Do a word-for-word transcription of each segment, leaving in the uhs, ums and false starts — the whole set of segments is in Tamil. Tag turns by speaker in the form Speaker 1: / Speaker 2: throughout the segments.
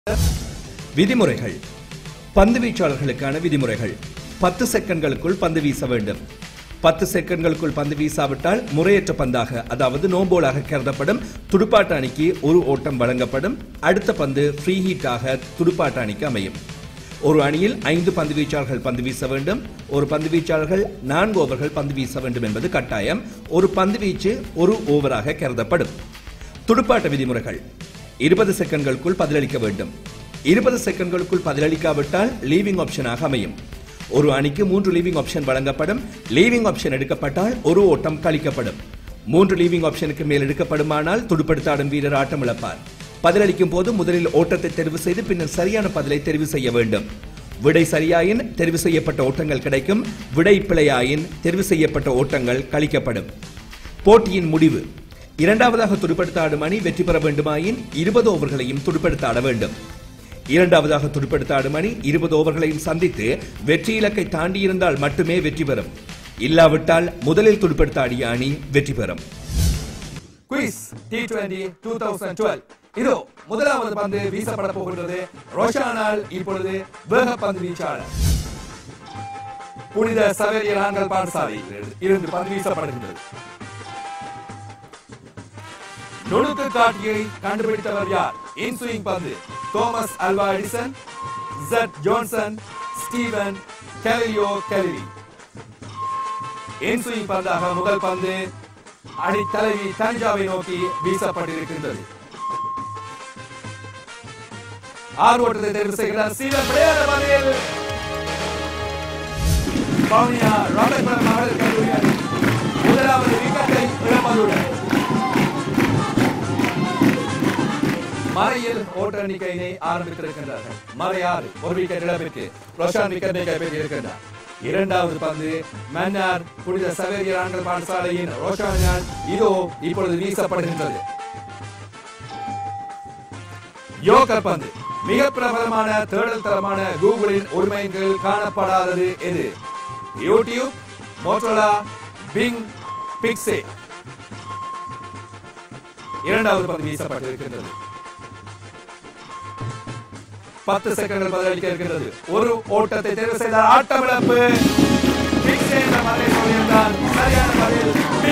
Speaker 1: விதிமுறைகள். பந்து வீச்சாளர்களுக்கான விதிமுறைகள். பத்து செகண்ட்களுக்குள் பந்து வீச வேண்டும். பத்து செகண்ட்களுக்குள் பந்து வீசாவிட்டால் முறையற்ற பந்தாக, அதாவது நோம்போலாக கருதப்படும். துடுப்பாட்ட அணிக்கு ஒரு ஓட்டம் வழங்கப்படும். அடுத்த பந்து ஃப்ரீ ஹீட்டாக துடுப்பாட்ட அணிக்கு அமையும். ஒரு அணியில் ஐந்து பந்து வீச்சாளர்கள் பந்து வீச வேண்டும். ஒரு பந்து வீச்சாளர்கள் நான்கு ஓவர்கள் பந்து வீச வேண்டும் என்பது கட்டாயம். ஒரு பந்து வீச்சு ஒரு ஓவராக கருதப்படும். துடுப்பாட்ட விதிமுறைகள். இருபது செகண்ட்களுக்குள் பதிலளிக்க வேண்டும். இருபது செகண்ட்களுக்குள் பதிலளிக்காவிட்டால் லீவிங் ஆப்ஷனாக அமையும். ஒரு அணிக்கு மூன்று லீவிங் ஆப்ஷன் வழங்கப்படும். லீவிங் ஆப்ஷன் எடுக்கப்பட்டால் ஒரு ஓட்டம் கழிக்கப்படும். மூன்று லீவிங் ஆப்ஷனுக்கு மேல் எடுக்கப்படுமானால் துடுப்படுத்த ஆடும் வீரர் ஆட்டம் இழப்பார். பதிலளிக்கும் போது முதலில் ஓட்டத்தை தெரிவு செய்து பின்னர் சரியான பதிலை தெரிவு செய்ய வேண்டும். விடை சரியாயின் தெரிவு செய்யப்பட்ட ஓட்டங்கள் கிடைக்கும். விடை பிழையாயின் தெரிவு செய்யப்பட்ட ஓட்டங்கள் கழிக்கப்படும். போட்டியின் முடிவு. இரண்டாவதாக துடுப்படுத்த ஆடும் அணி வெற்றி பெற வேண்டுமாயின் இருபது ஓவர்களையும் துடுப்படுத்த ஆட வேண்டும். இரண்டாவதாக துடுப்படுத்த ஆடும் அணி இருபது ஓவர்களையும் சந்தித்து வெற்றி இலக்கை தாண்டி இருந்தால் மட்டுமே வெற்றி பெறும். இல்லாவிட்டால் முதலில் துடுப்படுத்த ஆடிய அணி வெற்றி பெறும்.
Speaker 2: குயிஸ் டி டுவெண்டி இரண்டாயிரத்து பன்னிரண்டு. இதோ முதலாவது பந்து வீசப்பட போகிறது. ரோஷானால் இப்பொழுது வேக பந்து வீச்சாளர் புனித சவேரியர் ஆண்கள் பாடசாலையில் இருந்து பந்து வீசப்படுகிறது. நுணுக்கு காட்டியை கண்டுபிடித்தவர் யார்? இன்ஸ்விங் பந்து Thomas Alva Edison, Jet Johnson, Steven கெலியோ கெலிவி. இன்ஸ்விங் பந்தாக முதல் பந்து அணி தலைவி தனிஜாவை நோக்கி வீசப்பட்டிருக்கின்றது. ஆறு ஓட்டத்தை தேர்வு செய்கிறார் ஸ்டீவன். விளையாட பந்தில் வவுனியா ராமேஸ்வரம் மகளிர் கல்லூரி அணி முதலாவது விக்கெட்டை இழப்பதுடன் மறையில் ஓட்ட எண்ணிக்கையினை ஆரம்பித்திருக்கின்றார்கள். மறை ஆறு, ஒரு விக்கெட் இழப்பிற்கு ரோஷான் விக்கெட்டை கைப்பற்றியிருக்கின்றார். இரண்டாவது பந்து மன்னார் புனித சவேரியர் ஆண்கள் பாடசாலையின் ரோஷானால் இதோ இப்பொழுது வீசப்படுகின்றது. யோகர் பந்து மிக பிரபலமான தேடல் தளமான கூகுளின் உரிமைகள் காணப்படாதது எது? யூடியூப், மோட்டோரோலா, பிங், பிக்ஸே. இரண்டாவது பந்து வீசப்பட்டிருக்கின்றது. பத்து செகண்ட்கள் பதிலளிக்க இருக்கிறது. ஒரு ஓட்டத்தை தேர்வு செய்தார். ஆட்டம் இழப்பு. சரியான பதில்.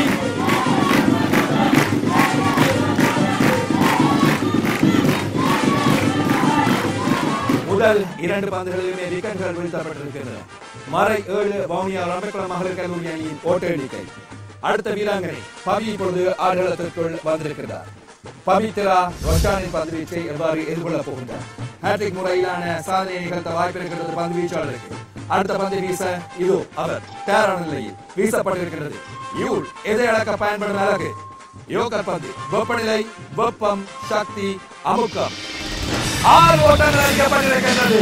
Speaker 2: முதல் இரண்டு பந்துகளிலுமே விக்கெட்டுகள் வீழ்த்தப்பட்டிருக்கின்றன. மறை ஏழு வவுனியா ரம்பைக்குளம் மகளிர் கல்லூரி அணியின் ஓட்ட எண்ணிக்கை. அடுத்த வீராங்கனை பவி இப்பொழுது ஆடுகளத்திற்குள் வந்திருக்கிறார். பவித்ரா ரோஷானின் பந்து வீச்சை எவ்வாறு எதிர்கொள்ளப் போகின்றார்? ஹேட்ரிக் முறையிலான சாதனையை நிகழ்த்த வாய்ப்பு இருக்கிறது பந்து வீச்சாளருக்கு. அடுத்த பந்து வீச இதோ அவர் தயாரான நிலையில் வீசப்பட்டிருக்கிறது. யூல் எதை அடக்க பயன்படும் அழகு. யோகர் பந்து வெப்பநிலை, வெப்பம், சக்தி, அமுக்கம். ஆறு ஓட்டங்கள் அளிக்கப்பட்டிருக்கின்றது.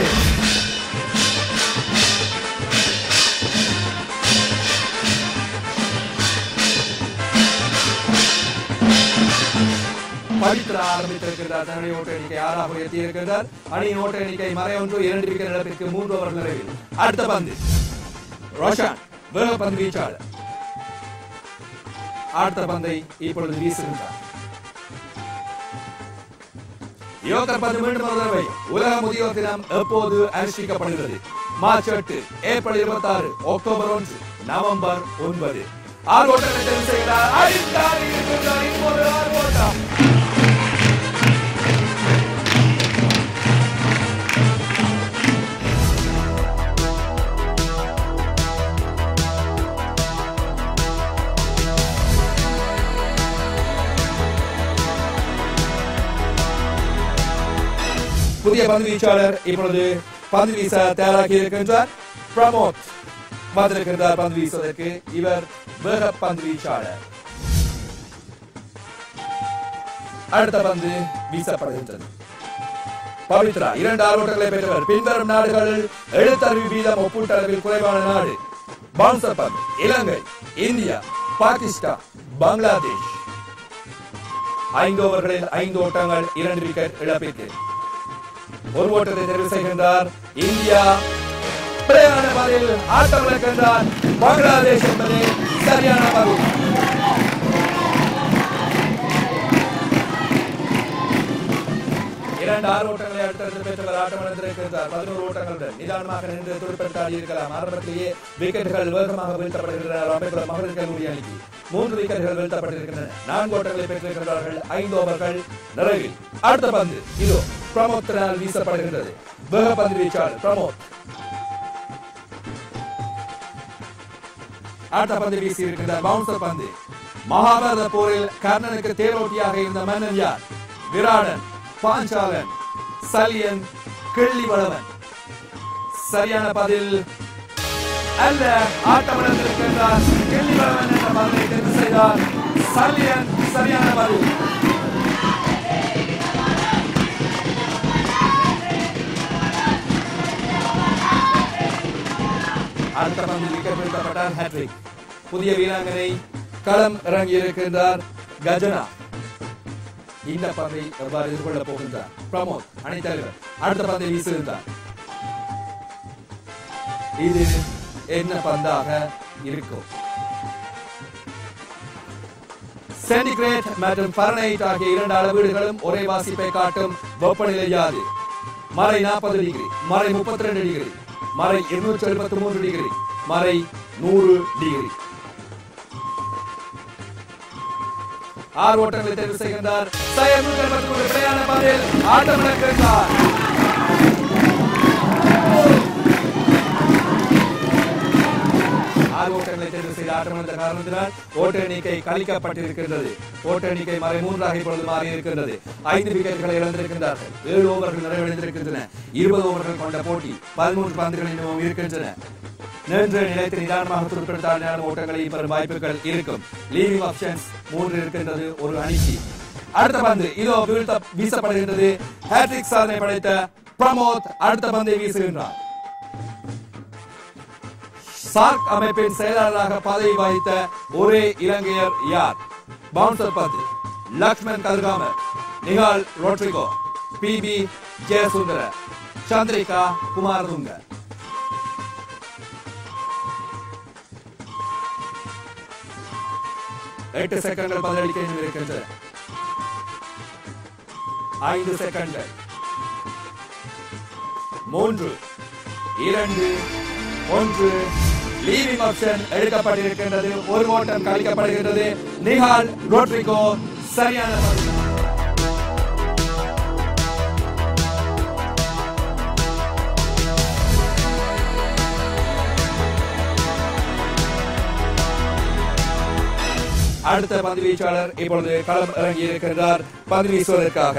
Speaker 2: பவித்ரா ஆரம்பித்திருக்கிறார். தன்னுடைய ஓட்ட எண்ணிக்கை ஆறாக உயர்த்தி இருக்கிறார். அணியின் ஓட்ட எண்ணிக்கை மறை ஒன்று, இரண்டு விக்கெட் இழப்பிற்கு மூன்று ஓவர் நிறைவில். அடுத்த பந்து ரோஷான் வேக பந்து வீச்சாளர். அடுத்த பந்தை இப்பொழுது வீசுகின்றார். யோகர் பந்து மீண்டும் ஒரு தடவை. உலக முதியோர் தினம் எப்போது அனுஷ்டிக்கப்படுகிறது? மார்ச் எட்டு, ஏப்ரல் இருபத்தி ஆறு, அக்டோபர் ஒன்று, நவம்பர் ஒன்பது. ஆறு ஓட்டங்களை தெரிவு செய்கிறார். ஆறு ஓட்டம். புதிய பந்து வீச்சாளர் இப்பொழுது பந்து வீச தயாராகி இருக்கின்றார். பிரமோத் வந்திருக்கின்றார் பந்து வீசுவதற்கு. இவர் வேக பந்து வீச்சாளர். அடுத்த பந்து வீசப்படுகின்றது. பவித்ரா இரண்டு ஆரோட்டங்களை பெற்றவர். பின்வரும் நாடுகளில் எழுத்தறிவு வீதம் ஒப்பீட்டளவில் குறைவான நாடு. பவுன்சர் பந்து இலங்கை, இந்தியா, பாகிஸ்தான், பங்களாதேஷ். ஐந்து ஓவர்களில் ஐந்து ஓட்டங்கள், இரண்டு விக்கெட் இழப்பிற்கு. ஒரு ஓட்டத்தை தெரிவு செய்கின்றார் இந்தியா. பிழையான பதில். ஆட்டம் இழக்கின்றார் பங்களாதேஷ் என்பது சரியான பதில். இரண்டு ஆறு ஓட்டங்களை அடுத்தடுத்து பெற்றவர் ஆட்டமிழந்திருக்கிறார். பதினோரு ஓட்டங்களுடன் நிதானமாக நின்று துடுப்பெடுத்தாடி இருக்கலாம். ஆரம்பத்திலேயே விக்கெட்டுகள் வேகமாக வீழ்த்தப்படுகின்றன. ரம்பைக்குளம் மகளிர் கல்லூரி அணிக்கு மூன்று விக்கெட்டுகள் வீழ்த்தப்பட்டிருக்கின்றன. நான்கு ஓட்டங்களை பெற்றிருக்கிறார்கள். ஐந்து ஓவர்கள் நிறைவில். அடுத்த பந்து இதோ பிரமோத்தினால் வீசப்படுகின்றது. வேக பந்து வீச்சாளர் பிரமோத் அடுத்த பந்து வீசி இருக்கின்றார். பவுன்சர் பந்து. மகாபாரத போரில் கர்ணனுக்கு தேரோட்டியாக இருந்த மன்னன் யார்? விராடன், பாஞ்சாலன், சல்யன், கிள்ளிவளவன். சரியான பதில் அல்ல. ஆட்டமிழந்திருக்கின்றார். கிள்ளிவளவன் என்ற பதிலை தெரிவு செய்தார். சல்யன் சரியான பதில். அடுத்த பந்தில் விக்கெட் வீழ்த்தப்பட்டார். ஹேட்ரிக். புதிய வீராங்கனை களம் இறங்கி இருக்கின்றார். கஜனா இந்த பந்தை எவ்வாறு எதிர்கொள்ளப் போகின்றார்? பிரமோத் அணித்தலைவர் அடுத்த பந்தை வீசியிருந்தார். இது என்ன பந்தாக இருக்கும்? சென்டிகிரேட் மற்றும் ஃபாரன்ஹைட் ஆகிய இரண்டு அளவீடுகளும் ஒரே வாசிப்பை காட்டும் வெப்பநிலை யாது? மறை நாற்பது டிகிரி, மறை முப்பத்தி ரெண்டு டிகிரி, மறை இருநூற்றி எழுபத்தி மூன்று டிகிரி, மறை நூறு டிகிரி. ஆறு ஓட்டங்களை தேர்வு செய்கின்றார். விளையாட பதில் ஆட்டமிழக்கின்றார். ஆறு ஓட்டங்களை தேர்வு செய்த ஆட்டமிழந்த காரணத்தினால் ஓட்ட எண்ணிக்கை கழிக்கப்பட்டிருக்கின்றது. ஓட்ட எண்ணிக்கை மறை மூன்றாக இப்பொழுது மாறி இருக்கின்றது. ஐந்து விக்கெட்டுகளை இழந்திருக்கின்றார்கள். ஏழு ஓவர்கள் நிறைவடைந்திருக்கின்றன. இருபது ஓவர்கள் கொண்ட போட்டி. பதிமூன்று பந்துகள் இன்னும் இருக்கின்றன. நின்று நிலைத்து நிதானமாக துடுப்பெடுத்தால் ஓட்டங்களை பெறும் வாய்ப்புகள் இருக்கும். லீவிங் ஆப்ஷன்ஸ் மூன்று இருக்கின்றது ஒரு அணிக்கு. அடுத்த பந்து இதோ வீழ்த்த வீசப்படுகின்றது. ஹேட்ரிக் சாதனை படைத்த பிரமோத் அடுத்த பந்தை வீசுகின்றார். சார்க் அமைப்பின் செயலாளராக பதவி வகித்த ஒரே இலங்கையர் யார்? பவுன்சர் பந்து. Lakshman Kadirgamar, Nihal Rodrigo, P B Jayasundara, Chandrika Kumaratunga. எட்டு செகண்ட்கள் பதிலளிக்க இருக்கின்றன. ஐந்து செகண்ட்கள். மூன்று, இரண்டு, ஒன்று. லீவிங் ஆப்ஷன் எடுக்கப்பட்டிருக்கின்றது. ஒரு ஓட்டம் கழிக்கப்படுகின்றது. நிகால் ரோட்ரிகோ சரியான பதில். அடுத்த பந்து வீச்சாளர் இப்பொழுது களம் இறங்கி இருக்கின்றார் பந்து வீசுவதற்காக.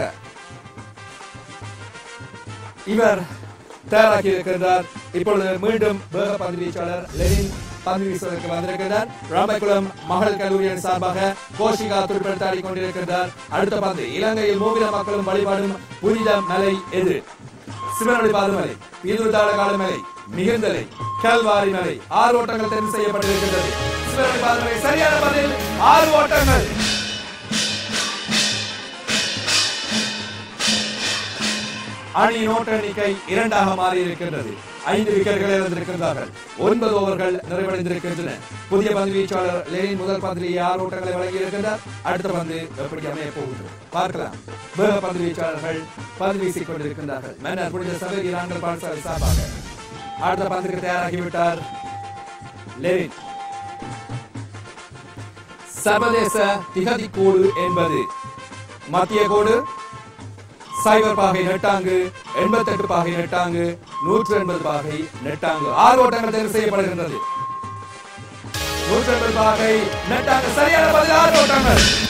Speaker 2: இவர் தயாராகி இருக்கின்றார். இப்பொழுது மீண்டும் வேக பந்து வீச்சாளர் லெனின் பந்து வீசுவதற்கு வந்திருக்கின்றார். ராம்பைக்குளம் மகளிர் கல்லூரி சார்பாக கோஷிகா துடுப்பெடுத்தாடி கொண்டிருக்கின்றார். அடுத்த பந்து இலங்கையில் மூவில மக்களும் வழிபாடும் புனித மலை எது? சிவனொளி பாதுமலை, பீதுதாள காலமலை, மிகுந்தலை, கல்வாரி மலை. ஆறு ஓட்டங்கள் தெரிவு செய்யப்பட்டிருக்கின்றது. சிவனொளி பாதுமலை சரியான பதில். ஆறு ஓட்டங்கள். அணியின் ஓட்ட எண்ணிக்கை இரண்டாக மாறி இருக்கின்றது. ஐந்து விக்கெட்டுகளை இழந்திருக்கின்றார்கள். ஒன்பது ஓவர்கள் நிறைவடைந்திருக்கின்றன. புதிய பந்து வீச்சாளர் லெனின் முதல் பந்திலேயே ஆறு ஓட்டங்களை வழங்கி இருக்கின்றார். அடுத்த பந்து எப்படி அமைய போகின்றது பார்க்கலாம். வேக பந்து வீச்சாளர்கள் பந்து வீசிக் கொண்டிருக்கின்றார்கள். மன்னர் புனித சவேரி ஆண்கள் பாடசாலை சார்பாக அடுத்த பந்திற்கு தயாராகிவிட்டார் லெனின். சர்வதேச திகதி கோடு என்பது மத்திய கோடு, சைபர் பாகை நெட்டாங்கு, எண்பத்தி எட்டு பாகை நெட்டாங்கு, நூற்றி எண்பது பாகை நெட்டாங்கு. ஆறு ஓட்டங்கள் தேர்வு செய்யப்படுகின்றது. நூற்றி எண்பது பாகை நெட்டாங்கு சரியான பதில். ஆறு ஓட்டங்கள்.